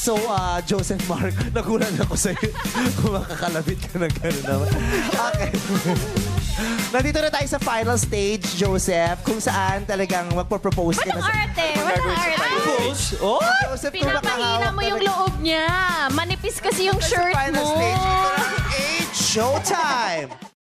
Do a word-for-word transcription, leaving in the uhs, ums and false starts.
So, uh, Joseph Mark, nagulat ako sa'yo kung makakalabit ka ng gano'n naman. Okay. Nandito na tayo sa final stage, Joseph, kung saan talagang magpo-propose ka na Walang sa... arte, walang arte. Propose? Oh, Joseph, kung Pinapahina makahawak mo yung talaga- loob niya. Manipis kasi yung Sa shirt final mo. stage, ito na ang eight showtime!